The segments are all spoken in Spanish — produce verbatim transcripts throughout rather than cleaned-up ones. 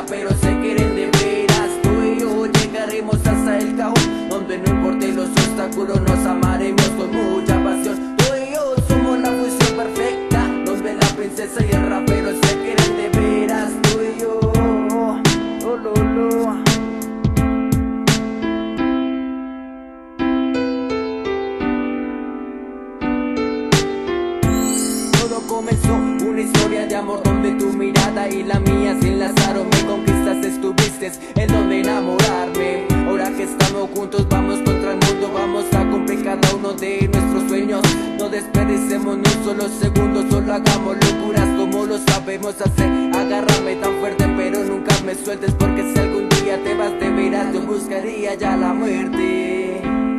rapero se quieren de veras. Tú y yo llegaremos hasta el cajón, donde no importen los obstáculos nos amaremos con mucha pasión. Tú y yo somos la fusión perfecta, donde la princesa y el rapero se quieren de veras. Tú y yo, oh, lo, lo. Comenzó una historia de amor donde tu mirada y la mía se enlazaron. Me conquistaste, estuviste en donde enamorarme. Ahora que estamos juntos vamos contra el mundo, vamos a cumplir cada uno de nuestros sueños. No desperdicemos ni un solo segundo, solo hagamos locuras como lo sabemos hacer. Agárrame tan fuerte pero nunca me sueltes, porque si algún día te vas de veras yo buscaría ya la muerte.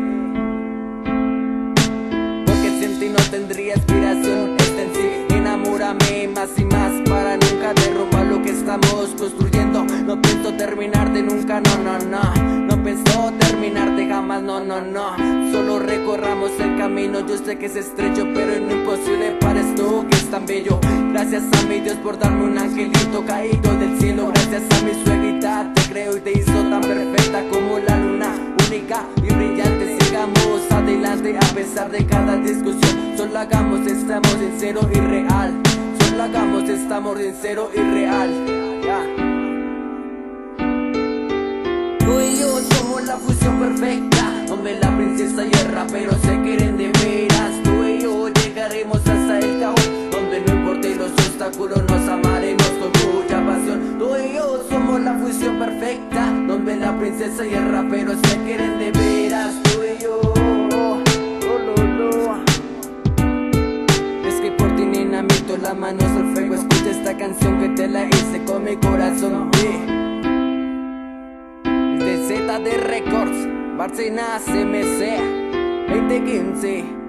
Porque sin ti no tendría inspiración. Enamórame más y más para nunca derrumbar lo que estamos construyendo. No pienso terminarte nunca, no, no, no. No pienso terminarte jamás, no, no, no. Solo recorramos el camino, yo sé que es estrecho, pero es no imposible para esto que es tan bello. Gracias a mi Dios por darme un angelito caído del cielo. Gracias a mi suegrita te creo y te hizo tan perfecta como la luna, única y brillante. Sigamos adelante a pesar de cada discusión. Solo hagamos este amor sincero y real. Solo hagamos este amor sincero y real. Yeah. Tú y yo somos la fusión perfecta, donde la princesa y el rapero se quieren de veras. Tú y yo llegaremos hasta el cajón, donde no importen los obstáculos nos amaremos con mucha pasión. Tú y yo somos la fusión perfecta, donde la princesa y el rapero se quieren de veras. Tú y yo, oh, lo, lo. Es que por ti nena meto las manos al fuego. Escucha esta canción que te la hice con mi corazón. Yeah. De Z D Records, Barcena C M C veinte quince.